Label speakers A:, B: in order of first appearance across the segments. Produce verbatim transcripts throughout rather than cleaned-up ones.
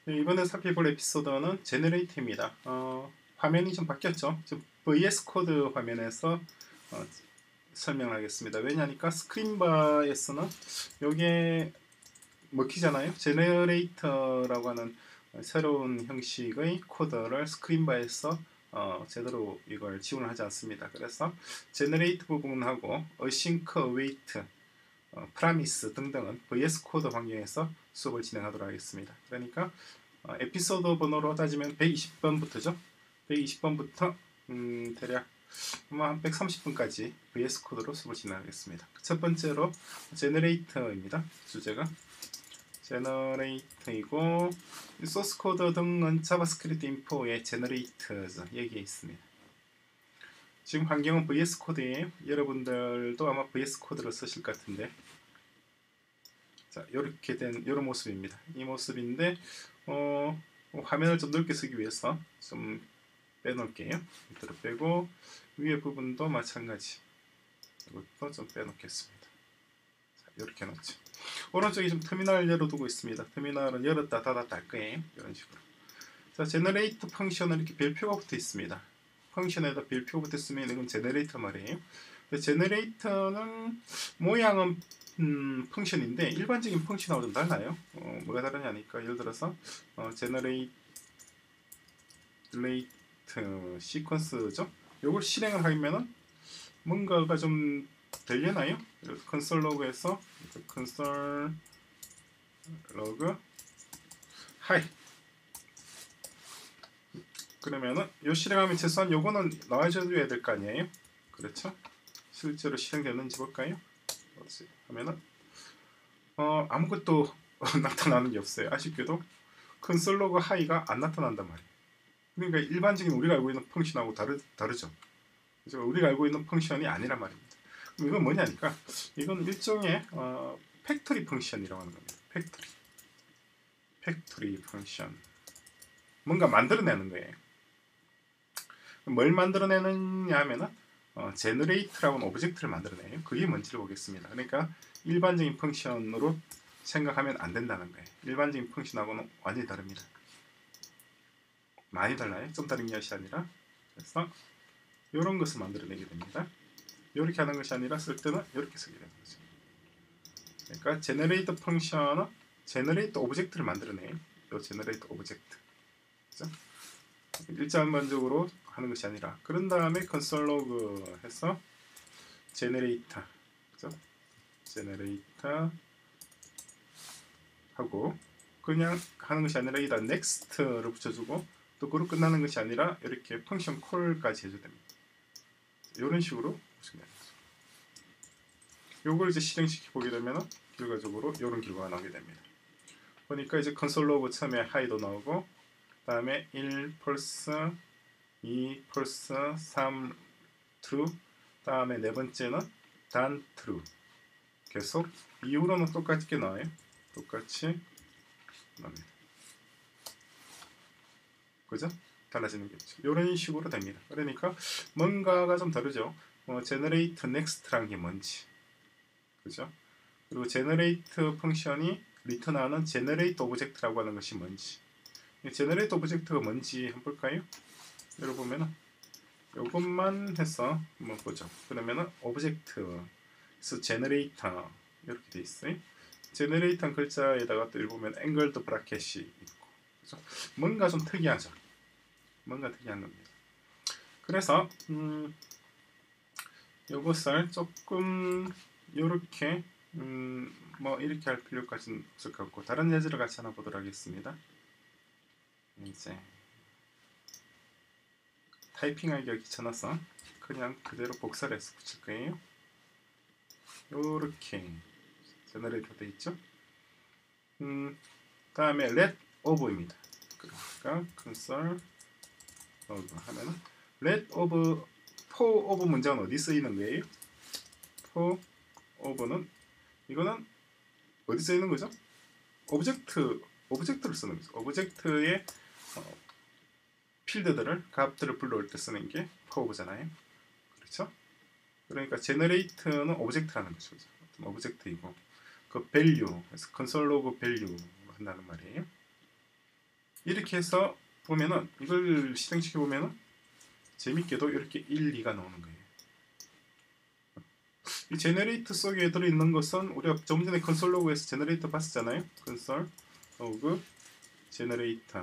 A: 네, 이번에 살펴볼 에피소드는 제너레이트입니다. 어, 화면이 좀 바뀌었죠. 지금 브이에스 코드 화면에서 어, 설명을 하겠습니다. 왜냐니까 스크린바에서는 이게 먹히잖아요. 제너레이터라고 하는 새로운 형식의 코드를 스크린바에서 어, 제대로 이걸 지원을 하지 않습니다. 그래서 제너레이트 부분하고 어싱크, 어웨이트, 어, 프라미스 등등은 브이에스 코드 환경에서 수업을 진행하도록 하겠습니다. 그러니까 어, 에피소드 번호로 따지면 백이십 번부터죠. 백이십 번부터 음, 대략 아마 한 백삼십 분까지 브이에스 코드로 수업을 진행하겠습니다. 첫 번째로 제너레이터입니다. 주제가 제너레이터이고 소스 코드 등은 자바스크립트 인포에 제너레이터즈 여기에 있습니다. 지금 환경은 브이에스 코드예요. 여러분들도 아마 브이에스 코드를 쓰실 것 같은데, 자, 이렇게 된 이런 모습입니다. 이 모습인데 어, 화면을 좀 넓게 쓰기 위해서 좀 빼놓을게요. 밑으로 빼고 위에 부분도 마찬가지 이것도 좀 빼놓겠습니다. 자, 이렇게 놓죠. 오른쪽에 좀 터미널 열어두고 있습니다. 터미널은 열었다 닫았다 할 거예요. 이런 식으로. 자, 제너레이터 펑션은 이렇게 별표가 붙어 있습니다. 펑션에다 별표가 붙어 있으면 이건 제너레이터 말이에요. 제너레이터는 모양은 음, 펑션인데 일반적인 펑션하고 좀 달라요. 어, 뭐가 다르냐니까 예를 들어서 어, 제너레이트 시퀀스죠. 요걸 실행을 하면은 뭔가가 좀 되려나요? 컨솔 로그에서 컨솔 로그 하이 그러면은 요 실행하면 최소한 요거는 나와줘야 될 거 아니에요? 그렇죠? 실제로 실행되는지 볼까요? 하면은 어 아무것도 나타나는 게 없어요. 아쉽게도 컨솔 로그 하이가 안 나타난단 말이에요. 그러니까 일반적인 우리가 알고 있는 펑션하고 다르, 다르죠. 그래서 우리가 알고 있는 펑션이 아니란 말입니다. 그럼 이건 뭐냐니까 이건 일종의 어, 팩토리 펑션이라고 하는 겁니다. 팩토리 팩토리 펑션 뭔가 만들어내는 거예요. 뭘 만들어내느냐 하면은 어, 제너레이트라고 하는 오브젝트를 만들어내요. 그게 뭔지를 보겠습니다. 그러니까 일반적인 펑션으로 생각하면 안 된다는 거예요. 일반적인 펑션하고는 완전히 다릅니다. 많이 달라요. 좀 다른 것이 아니라. 그래서 이런 것을 만들어내게 됩니다. 이렇게 하는 것이 아니라 쓸 때는 이렇게 쓰게 되는 거죠. 그러니까 제너레이터 펑션은 제너레이터 오브젝트를 만들어내요. 이 제너레이터 오브젝트. 그렇죠? 일자만적으로 하는 것이 아니라 그런 다음에 컨솔 로그 해서 제너레이터 그렇죠? 제너레이터 하고 그냥 하는 것이 아니라 여기다 next를 붙여주고 또 그로 끝나는 것이 아니라 이렇게 펑션 콜까지 해줘야 됩니다. 이런 식으로 보시면 됩니다. 요걸 이제 실행시켜 보게 되면 결과적으로 이런 결과가 나오게 됩니다. 보니까 이제 컨솔 로그 처음에 하이도 나오고 다음에 일 펄스, 이 펄스, 삼 true, 다음에 네 번째는 단 true. 계속 이후로는 똑같게 나와요. 똑같이 나옵니다. 그죠? 달라지는 게 없죠. 이런 식으로 됩니다. 그러니까 뭔가가 좀 다르죠. 어, generate next란 게 뭔지, 그죠? 그리고 generate 펑션이 리턴하는 generate object라고 하는 것이 뭔지. generate object가 뭔지 한번 볼까요? 여기 보면은 이것만 해서 한번 보죠. 그러면은 object에서 generator 이렇게 돼 있어요. generator 글자에다가 또 여기 보면 angled bracket이 있고, 그죠? 뭔가 좀 특이하죠. 뭔가 특이한 겁니다. 그래서 음, 이것을 조금 이렇게 음, 뭐 이렇게 할 필요까지는 없을 것 같고 다른 예제를 같이 하나 보도록 하겠습니다. 이제 타이핑하기가 귀찮아서 그냥 그대로 복사를 해서 붙일 거예요. 요렇게 제너레이터 되어 있죠. 음, 다음에 let of입니다. 그러니까 console of 하면은 let of for of 문장은 어디 쓰이는 거예요? for of는 이거는 어디 쓰이는 거죠? 오브젝트 오브젝트를 쓰는 거죠. 오브젝트의 어, 필드들을 값들을 불러올 때 쓰는 게 for of잖아요. 그렇죠? 그러니까 generate는 오브젝트라는 거죠. 오브젝트이고 그 value, 그래서 console of value 한다는 말이에요. 이렇게 해서 보면은 이걸 실행시켜 보면은 재밌게도 이렇게 일, 이가 나오는 거예요. 이 제너레이터 속에 들어있는 것은 우리가 좀 전에 컨솔 로그에서 제너레이터 봤었잖아요. 컨솔 로그 제너레이터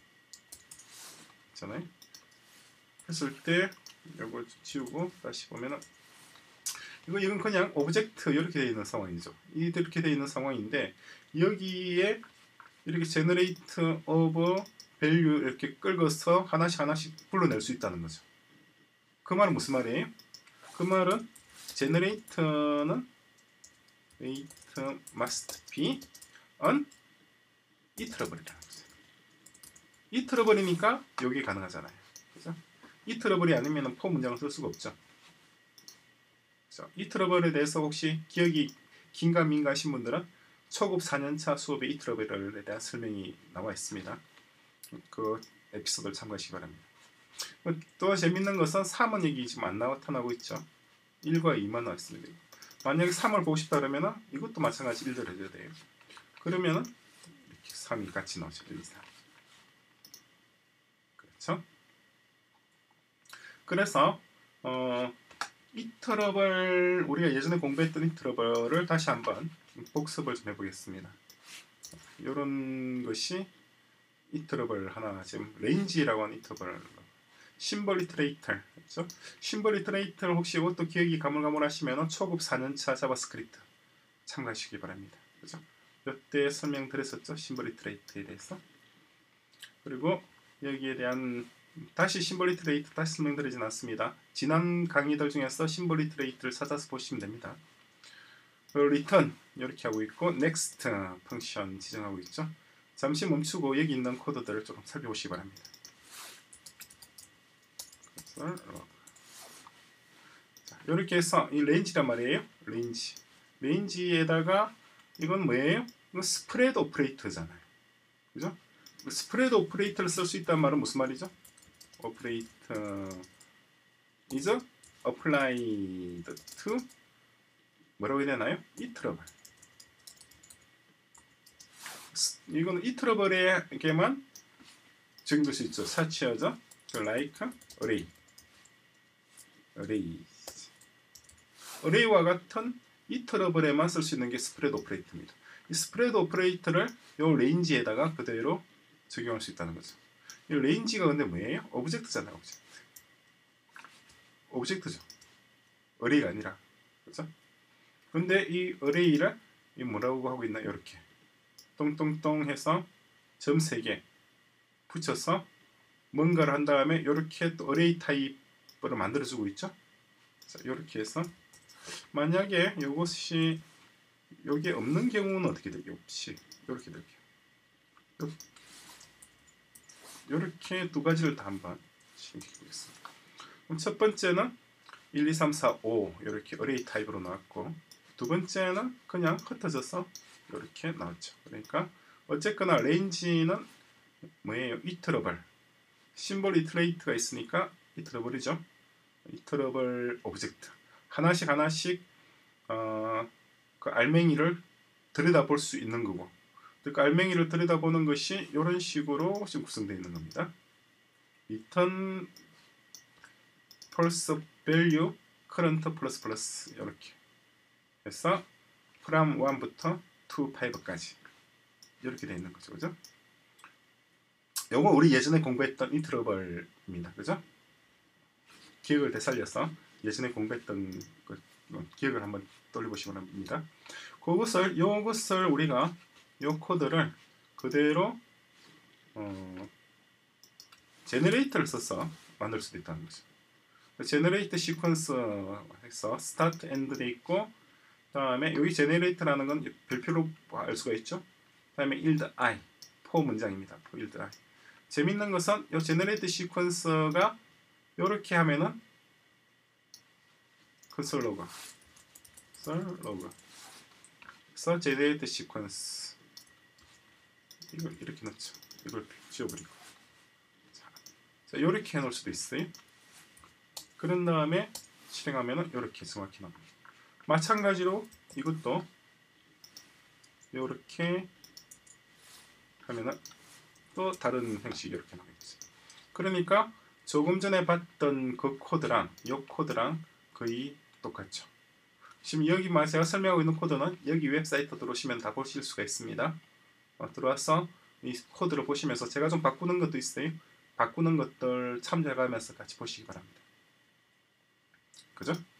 A: 있잖아요. 했을 때 이걸 지우고 다시 보면은 이거 이건 그냥 오브젝트 이렇게 되어 있는 상황이죠. 이렇게 되어 있는 상황인데 여기에 이렇게 제너레이트 오브 밸류 이렇게 끌어서 하나씩 하나씩 불러낼 수 있다는 거죠. 그 말은 무슨 말이에요? 그 말은 제너레이터는 it must be an iterable이라는 거죠. iterable이니까 여기 가능하잖아요. 그죠? iterable 아니면 for 문장을 쓸 수가 없죠. 이터러블에 대해서 혹시 기억이 긴가 민가 하신 분들은 초급 사 년차 수업에 이터러블에 대한 설명이 나와 있습니다. 그 에피소드를 참고하시기 바랍니다. 또 재밌는 것은 삼은 여기 지금 안 나타나고 있죠. 일과 이만 나와 있습니다. 만약에 삼을 보고 싶다 그러면 이것도 마찬가지 일을 해줘야 돼요. 그러면은 이렇게 삼이 같이 나오죠. 일, 이, 삼. 그렇죠? 그래서 어 이터러블 우리가 예전에 공부했던 이터러블을 다시 한번 복습을 좀 해보겠습니다. 이런 것이 이터러블 하나 지금 레인지라고 하는 이터러블 심벌 이터레이터 그렇죠? 심벌 이터레이터 혹시 이것도 기억이 가물가물하시면 초급 사 년차 자바스크립트 참고하시기 바랍니다. 그렇죠? 이때 설명드렸었죠? 심벌 이터레이터에 대해서. 그리고 여기에 대한 다시 심벌 이터레이터 다시 설명드리진 않습니다. 지난 강의들 중에서 심벌 이터레이터를 찾아서 보시면 됩니다. return 이렇게 하고 있고 next 펑션 지정하고 있죠. 잠시 멈추고 여기 있는 코드들을 조금 살펴보시기 바랍니다. 자, 이렇게 해서 이 레인지란 말이에요. 레인지 레인지에다가 이건 뭐예요? 이건 스프레드 오퍼레이터잖아요. 그죠? 스프레드 오퍼레이터를 쓸 수 있다는 말은 무슨 말이죠? operator is applied to 뭐라고 해야 되나요? 이터러블. 이거는 이터러블에게만 적용될 수 있죠. such as like array. array. array와 같은 이터러블에만 쓸 수 있는 게 스프레드 오퍼레이터입니다. 이 스프레드 오퍼레이터를 이 레인지에다가 그대로 적용할 수 있다는 거죠. 이 레인지가 근데 뭐예요? 오브젝트잖아요. 오브젝트. 오브젝트죠. 어레이가 아니라. 그렇죠? 근데 이 어레이를 이 뭐라고 하고 있나? 이렇게 똥똥똥 해서 점 세 개 붙여서 뭔가를 한 다음에 이렇게 또 어레이 타입으로 만들어주고 있죠. 자, 이렇게 해서 만약에 이것이 여기에 없는 경우는 어떻게 되죠? 없이 이렇게 될게요. 이렇게 두 가지를 다 한번 시켜보겠습니다. 그럼 첫 번째는 일, 이, 삼, 사, 오 이렇게 어레이 타입으로 나왔고 두 번째는 그냥 흩어져서 이렇게 나왔죠. 그러니까 어쨌거나 레인지는 뭐예요? 이터러블 심벌 이터레이트가 있으니까 이터러블이죠. 이터러블 오브젝트 하나씩 하나씩 어, 그 알맹이를 들여다볼 수 있는 거고 그 알맹이를 들여다보는 것이 이런 식으로 지금 구성되어 있는 겁니다. return pulse value current 플러스 플러스 이렇게 해서 from 일부터 to 오까지 이렇게 되어 있는 거죠. 그죠? 요거 우리 예전에 공부했던 이터러블입니다. 그죠? 기억을 되살려서 예전에 공부했던 그 기억을 한번 돌려보시면 합니다. 그것을 요것을 우리가 요 코드를 그대로 어, 제너레이터를 써서 만들 수도 있다는 거죠. 제너레이터 시퀀스 해서 스타트 엔드 돼 있고 다음에 여기 제너레이터라는 건 별표로 알 수가 있죠. 다음에 yield i for 문장입니다. for yield i. 재밌는 것은 이 제너레이터 시퀀스가 이렇게 하면은 컨솔 로그 컨솔 로그 그래서 제너레이터 시퀀스 이걸 이렇게 넣죠. 이걸 지워버리고 자, 자 이렇게 해놓을 수도 있어요. 그런 다음에 실행하면은 이렇게 정확히 나옵니다. 마찬가지로 이것도 이렇게 하면은 또 다른 형식이 이렇게 나오겠죠. 그러니까 조금 전에 봤던 그 코드랑 이 코드랑 거의 똑같죠. 지금 여기 제가 설명하고 있는 코드는 여기 웹사이트 들어오시면 다 보실 수가 있습니다. 어, 들어와서 이 코드를 보시면서 제가 좀 바꾸는 것도 있어요. 바꾸는 것들 참조해가면서 같이 보시기 바랍니다. 그죠?